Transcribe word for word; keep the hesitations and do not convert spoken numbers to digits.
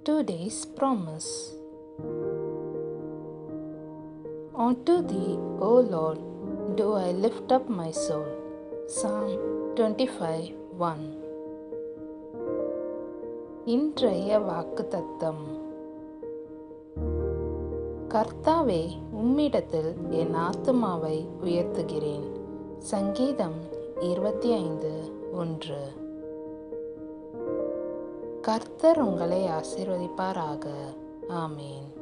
Today's promise. Unto thee, O Lord, do I lift up my soul. Psalm twenty-five one. இன்றைய வாக்குத்தத்தம். கர்த்தாவே, உம்மிடத்தில் என் ஆத்துமாவை உயர்த்துகிறேன். சங்கீதம் இருபத்தி ஐந்து ஒன்று. கர்த்தர் உங்களை ஆசீர்வதிப்பாராக. ஆமேன்.